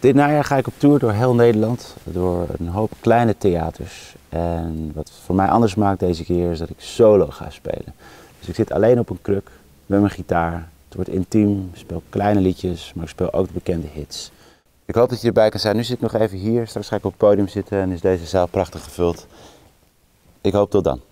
Dit najaar ga ik op tour door heel Nederland, door een hoop kleine theaters. En wat voor mij anders maakt deze keer is dat ik solo ga spelen. Dus ik zit alleen op een kruk met mijn gitaar. Het wordt intiem, ik speel kleine liedjes, maar ik speel ook de bekende hits. Ik hoop dat je erbij kan zijn. Nu zit ik nog even hier, straks ga ik op het podium zitten en is deze zaal prachtig gevuld. Ik hoop tot dan.